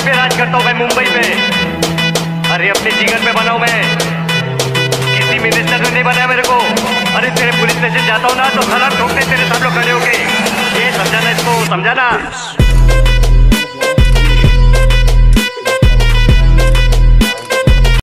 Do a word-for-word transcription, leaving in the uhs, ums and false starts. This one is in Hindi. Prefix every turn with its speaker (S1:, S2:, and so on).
S1: पे राज करता हूँ मैं, मुंबई पे। अरे अपने जीवन पे बनाऊं मैं, किसी मिनिस्टर ने नहीं बनाया मेरे को। अरे तेरे पुलिस स्टेशन जाता हूँ ना तो सलाम ठोकते तेरे सब लोग खड़े होके। ये समझाना, इसको समझाना।